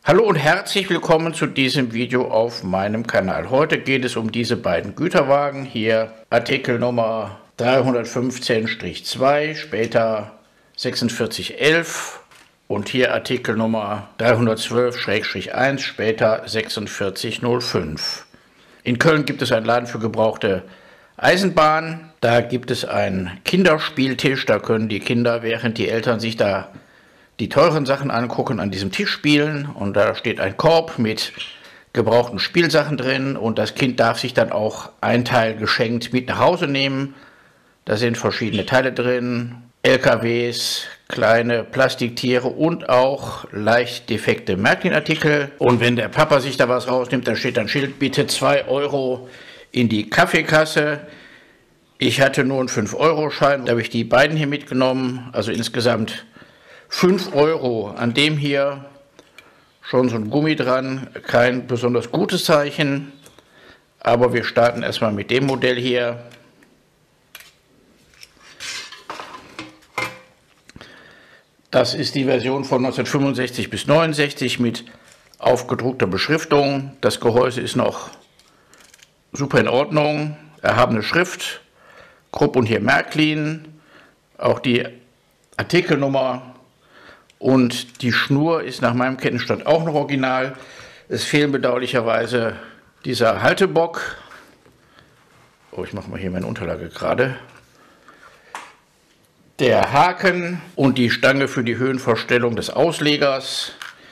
Hallo und herzlich willkommen zu diesem Video auf meinem Kanal. Heute geht es um diese beiden Güterwagen. Hier Artikel Nummer 315-2, später 4611 und hier Artikel Nummer 312-1, später 4605. In Köln gibt es einen Laden für gebrauchte Eisenbahn. Da gibt es einen Kinderspieltisch. Da können die Kinder, während die Eltern sich da die teuren Sachen angucken, an diesem Tisch spielen, und da steht ein Korb mit gebrauchten Spielsachen drin und das Kind darf sich dann auch ein Teil geschenkt mit nach Hause nehmen. Da sind verschiedene Teile drin, LKWs, kleine Plastiktiere und auch leicht defekte Märklin-Artikel. Und wenn der Papa sich da was rausnimmt, dann steht ein Schild, bitte 2 Euro in die Kaffeekasse. Ich hatte nur einen 5-Euro-Schein, da habe ich die beiden hier mitgenommen, also insgesamt 5 Euro. An dem hier schon so ein Gummi dran, kein besonders gutes Zeichen, aber wir starten erstmal mit dem Modell hier. Das ist die Version von 1965 bis 69 mit aufgedruckter Beschriftung. Das Gehäuse ist noch super in Ordnung, erhabene Schrift, Krupp und hier Märklin, auch die Artikelnummer. Und die Schnur ist nach meinem Kenntnisstand auch noch original. Es fehlen bedauerlicherweise dieser Haltebock. Oh, ich mache mal hier meine Unterlage gerade. Der Haken und die Stange für die Höhenverstellung des Auslegers.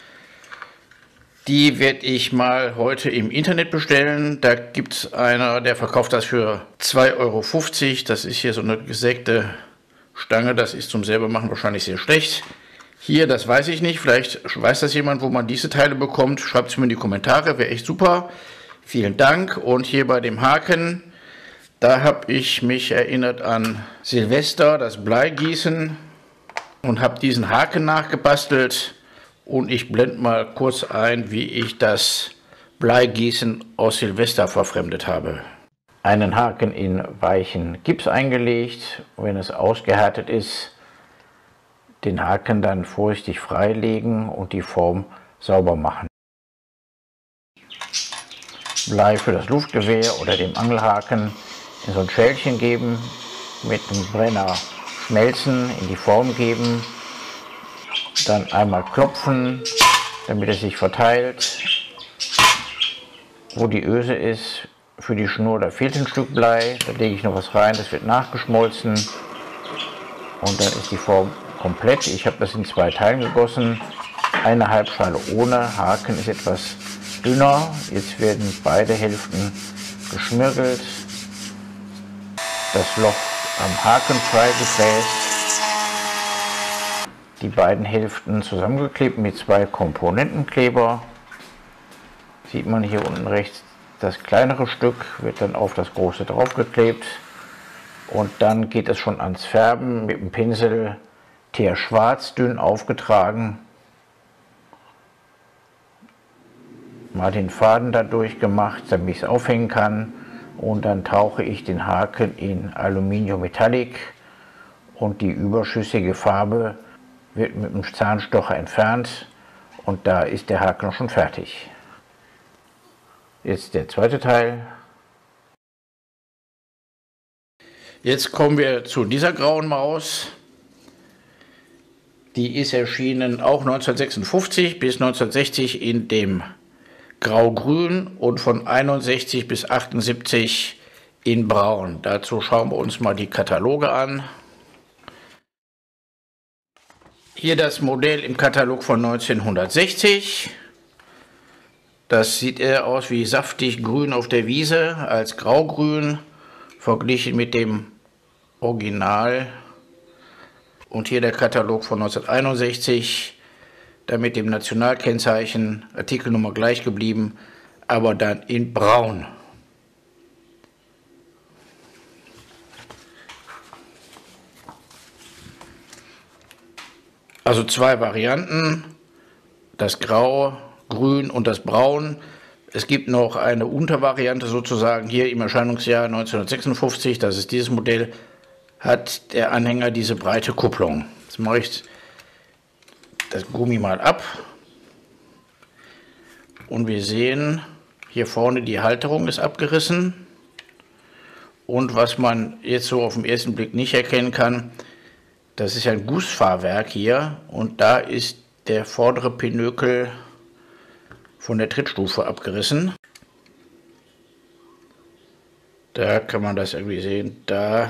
Die werde ich mal heute im Internet bestellen. Da gibt es einer, der verkauft das für 2,50 Euro. Das ist hier so eine gesägte Stange. Das ist zum selbermachen wahrscheinlich sehr schlecht. Hier, das weiß ich nicht, vielleicht weiß das jemand, wo man diese Teile bekommt. Schreibt es mir in die Kommentare, wäre echt super. Vielen Dank. Und hier bei dem Haken, da habe ich mich erinnert an Silvester, das Bleigießen, und habe diesen Haken nachgebastelt. Und ich blende mal kurz ein, wie ich das Bleigießen aus Silvester verfremdet habe. Einen Haken in weichen Gips eingelegt, wenn es ausgehärtet ist, den Haken dann vorsichtig freilegen und die Form sauber machen. Blei für das Luftgewehr oder dem Angelhaken in so ein Schälchen geben, mit dem Brenner schmelzen, in die Form geben, dann einmal klopfen, damit es sich verteilt. Wo die Öse ist, für die Schnur, da fehlt ein Stück Blei, da lege ich noch was rein, das wird nachgeschmolzen und dann ist die Form komplett. Ich habe das in 2 Teilen gegossen. Eine Halbschale ohne Haken ist etwas dünner. Jetzt werden beide Hälften geschmirgelt. Das Loch am Haken freigefräst. Die beiden Hälften zusammengeklebt mit 2 Komponentenkleber. Sieht man hier unten rechts, das kleinere Stück wird dann auf das große draufgeklebt. Und dann geht es schon ans Färben mit dem Pinsel. Teer schwarz, dünn aufgetragen, mal den Faden dadurch gemacht, damit ich es aufhängen kann, und dann tauche ich den Haken in Aluminium Metallic und die überschüssige Farbe wird mit dem Zahnstocher entfernt und da ist der Haken schon fertig. Jetzt der zweite Teil. Jetzt kommen wir zu dieser grauen Maus. Die ist erschienen auch 1956 bis 1960 in dem Grau-Grün und von 61 bis 78 in Braun. Dazu schauen wir uns mal die Kataloge an. Hier das Modell im Katalog von 1960. Das sieht eher aus wie saftig grün auf der Wiese als graugrün, verglichen mit dem Original. Und hier der Katalog von 1961, da mit dem Nationalkennzeichen, Artikelnummer gleich geblieben, aber dann in Braun. Also 2 Varianten, das Grau, Grün und das Braun. Es gibt noch eine Untervariante sozusagen hier im Erscheinungsjahr 1956, das ist dieses Modell, hat der Anhänger diese breite Kupplung. Jetzt mache ich das Gummi mal ab. Und wir sehen, hier vorne die Halterung ist abgerissen. Und was man jetzt so auf den ersten Blick nicht erkennen kann, das ist ja ein Gussfahrwerk hier. Und da ist der vordere Pinökel von der Trittstufe abgerissen. Da kann man das irgendwie sehen. Da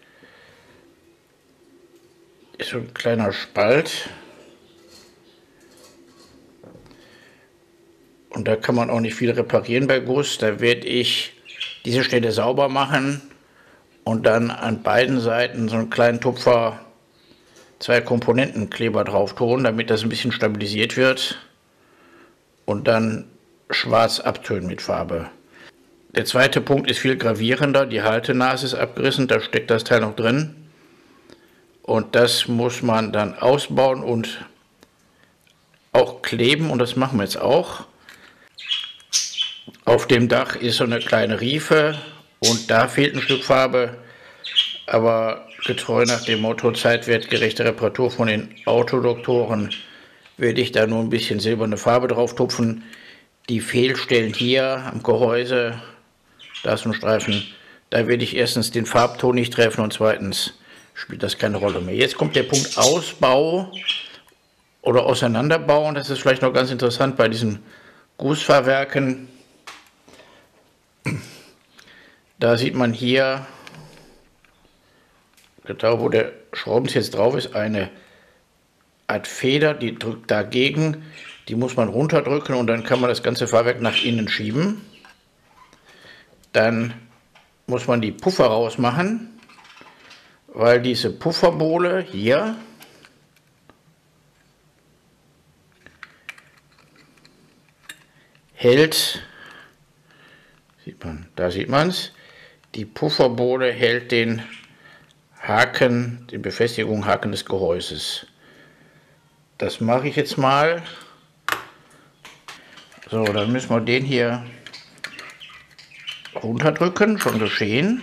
ist so ein kleiner Spalt. Und da kann man auch nicht viel reparieren bei Guss. Da werde ich diese Stelle sauber machen und dann an beiden Seiten so einen kleinen Tupfer 2 Komponentenkleber drauf tun, damit das ein bisschen stabilisiert wird. Und dann schwarz abtönen mit Farbe. Der zweite Punkt ist viel gravierender. Die Haltenase ist abgerissen, da steckt das Teil noch drin. Und das muss man dann ausbauen und auch kleben. Und das machen wir jetzt auch. Auf dem Dach ist so eine kleine Riefe und da fehlt ein Stück Farbe, aber getreu nach dem Motto zeitwertgerechte Reparatur von den Autodoktoren werde ich da nur ein bisschen silberne Farbe drauf tupfen. Die Fehlstellen hier am Gehäuse, da ist ein Streifen, da werde ich erstens den Farbton nicht treffen und zweitens spielt das keine Rolle mehr. Jetzt kommt der Punkt Ausbau oder Auseinanderbauen. Das ist vielleicht noch ganz interessant bei diesen Gussfahrwerken. Da sieht man hier, genau wo der Schraubenzieher drauf ist, eine Art Feder, die drückt dagegen. Die muss man runterdrücken und dann kann man das ganze Fahrwerk nach innen schieben. Dann muss man die Puffer rausmachen, weil diese Pufferbohle hier hält, da sieht man es, die Pufferbohle hält den Haken, die Befestigungshaken des Gehäuses. Das mache ich jetzt mal. So, dann müssen wir den hier runterdrücken, schon geschehen.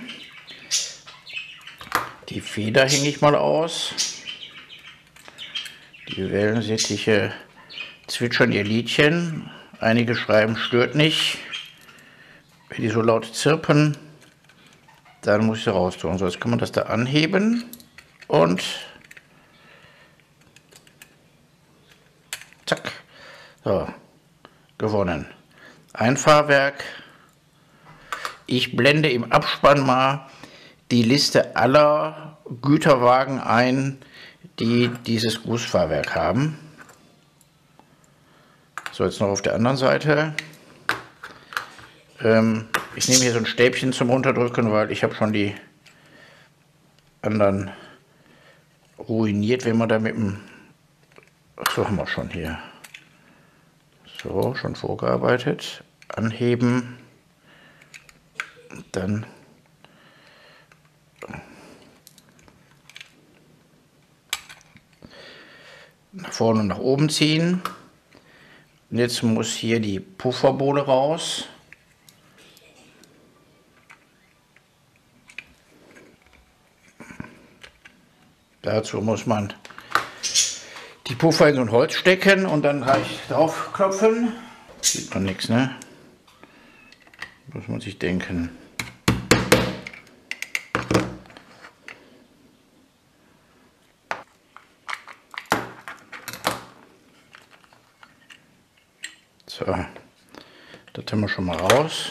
Die Feder hänge ich mal aus. Die Wellensittiche zwitschern ihr Liedchen. Einige schreiben, stört nicht. Wenn die so laut zirpen, dann muss ich sie raus tun. So, jetzt kann man das da anheben und zack. So, gewonnen. Ein Fahrwerk. Ich blende im Abspann mal die Liste aller Güterwagen ein, die dieses Gussfahrwerk haben. So, jetzt noch auf der anderen Seite. Ich nehme hier so ein Stäbchen zum Runterdrücken, weil ich habe schon die anderen ruiniert, wenn man da mit dem... So haben wir schon hier. So, schon vorgearbeitet. Anheben. Dann nach vorne und nach oben ziehen. Und jetzt muss hier die Pufferbohle raus. Dazu muss man die Puffer in so ein Holz stecken und dann gleich draufklopfen. Sieht man nichts, ne? Muss man sich denken. So, das haben wir schon mal raus.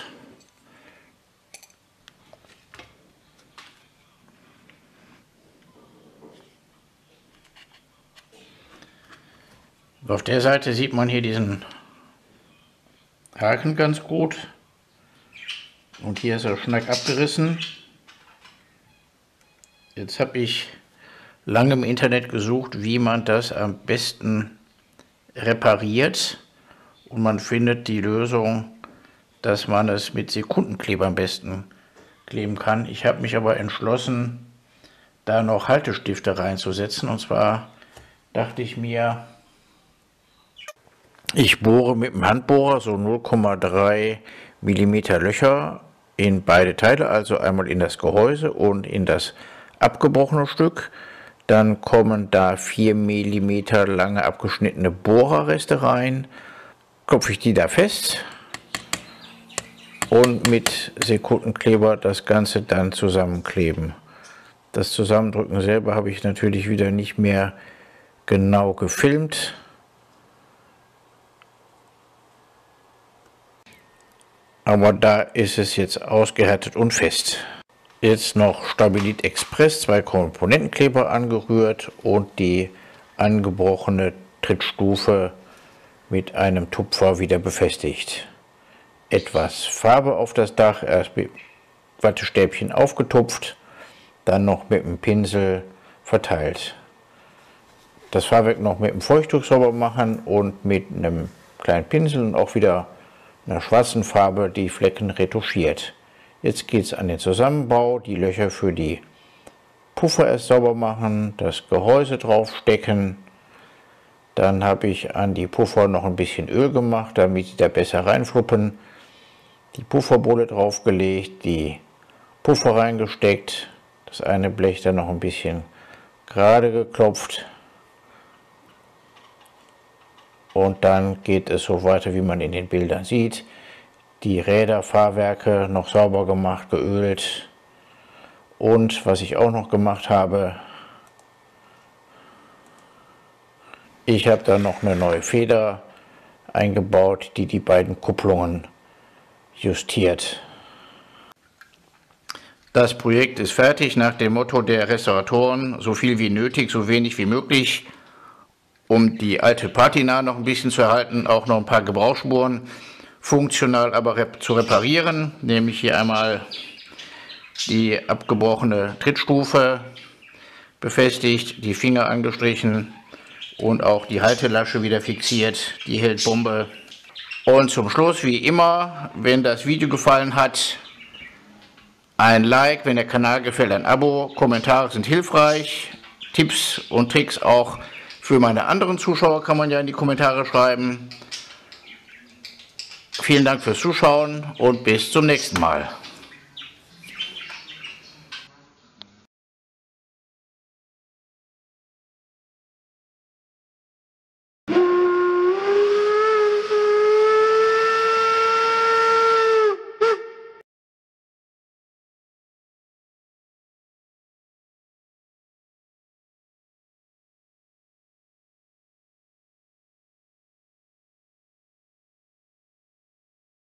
Auf der Seite sieht man hier diesen Haken ganz gut. Und hier ist der Schnack abgerissen. Jetzt habe ich lange im Internet gesucht, wie man das am besten repariert. Und man findet die Lösung, dass man es mit Sekundenkleber am besten kleben kann. Ich habe mich aber entschlossen, da noch Haltestifte reinzusetzen. Und zwar dachte ich mir, ich bohre mit dem Handbohrer so 0,3 mm Löcher in beide Teile, also einmal in das Gehäuse und in das abgebrochene Stück. Dann kommen da 4 mm lange abgeschnittene Bohrerreste rein klopfe ich die da fest und mit Sekundenkleber das Ganze dann zusammenkleben. Das Zusammendrücken selber habe ich natürlich wieder nicht mehr genau gefilmt. Aber da ist es jetzt ausgehärtet und fest. Jetzt noch Stabilit Express, 2 Komponentenkleber angerührt und die angebrochene Trittstufe mit einem Tupfer wieder befestigt. Etwas Farbe auf das Dach, erst mit Wattestäbchen aufgetupft, dann noch mit dem Pinsel verteilt. Das Fahrwerk noch mit dem Feuchttuch sauber machen und mit einem kleinen Pinsel und auch wieder einer schwarzen Farbe die Flecken retuschiert. Jetzt geht es an den Zusammenbau, die Löcher für die Puffer erst sauber machen, das Gehäuse draufstecken. Dann habe ich an die Puffer noch ein bisschen Öl gemacht, damit sie da besser reinfluppen. Die Pufferbohle draufgelegt, die Puffer reingesteckt, das eine Blech dann noch ein bisschen gerade geklopft. Und dann geht es so weiter, wie man in den Bildern sieht. Die Räder, Fahrwerke noch sauber gemacht, geölt. Und was ich auch noch gemacht habe, ich habe da noch eine neue Feder eingebaut, die die beiden Kupplungen justiert. Das Projekt ist fertig nach dem Motto der Restauratoren: so viel wie nötig, so wenig wie möglich. Um die alte Patina noch ein bisschen zu erhalten, auch noch ein paar Gebrauchsspuren funktional aber zu reparieren. Nämlich hier einmal die abgebrochene Trittstufe befestigt, die Finger angestrichen und auch die Haltelasche wieder fixiert. Die hält Bombe. Und zum Schluss, wie immer, wenn das Video gefallen hat, ein Like, wenn der Kanal gefällt, ein Abo. Kommentare sind hilfreich. Tipps und Tricks auch für meine anderen Zuschauer kann man ja in die Kommentare schreiben. Vielen Dank fürs Zuschauen und bis zum nächsten Mal.